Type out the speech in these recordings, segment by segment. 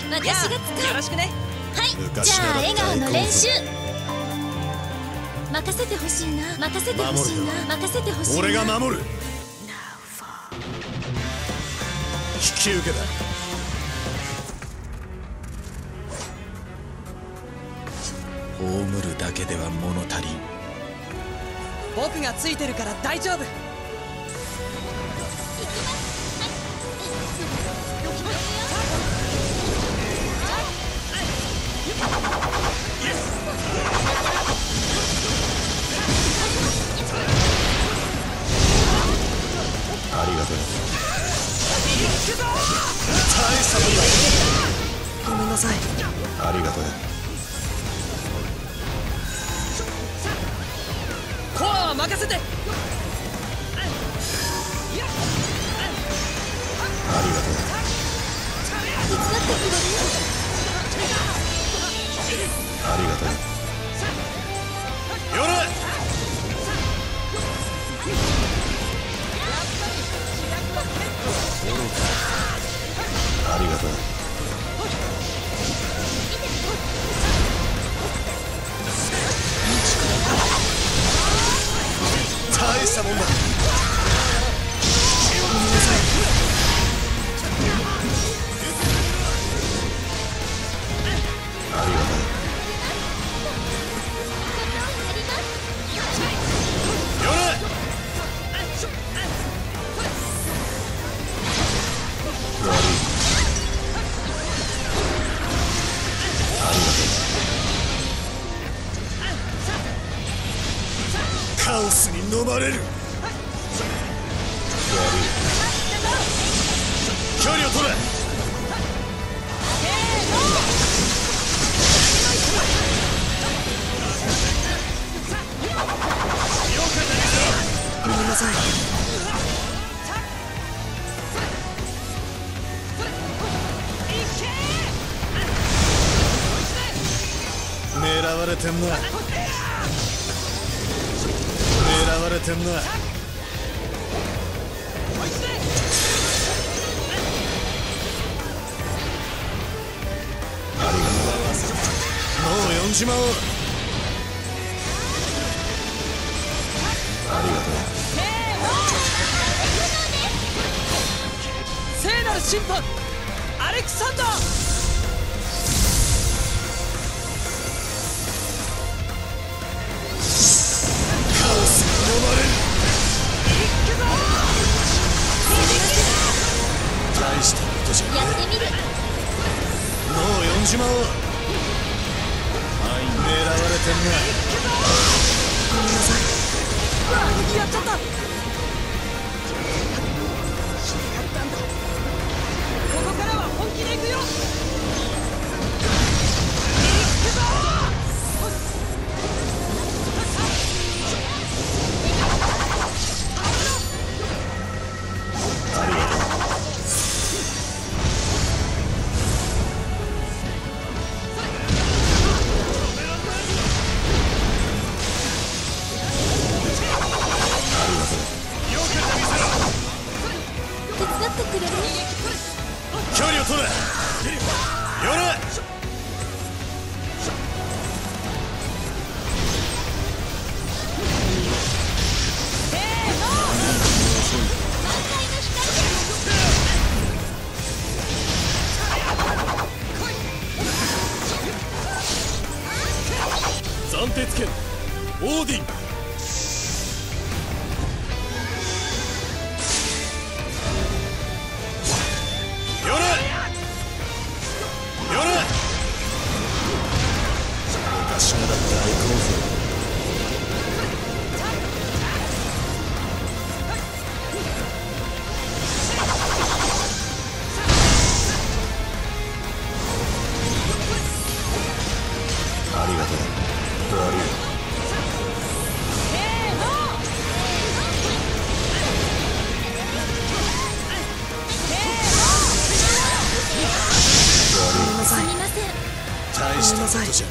私が使う。 よろしくね。 はい、じゃあ笑顔の練習。任せてほしいな、任せてほしいな、任せてほしいな。 俺が守る。引き受けだ。葬るだけでは物足りん。 僕がついてるから大丈夫。 ありがとう。大したもんだ。 ごめんなさい。 ありがとう。 コアは任せて。 ありがとう。 手伝ってくれる？ ありがとう。よれ。ありがとう。大したもんだ。ありがとう。よれ。悪い。カオスに飲まれる。悪い。距離を取れ。 ごめんなさい。 狙われてんな。狙われてんな。ありがとう。もう呼んじまおう。ありがとう。 聖なる審判アレクサンダー。 飲まれる。大したことじゃねえ。 やってみる。 もう呼んじまおう。狙われてんな。 ごめんなさい。うわ、やっちゃった。ここからは本気で行くよ。 手伝ってくれる？ 距離を取れ。よれ。暫定つけオーディン。よれ。よれ。昔なら大興奮。ありがとう。悪い。 すみません。 大したことじゃね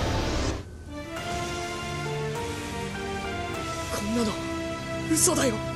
こんなの嘘だよ。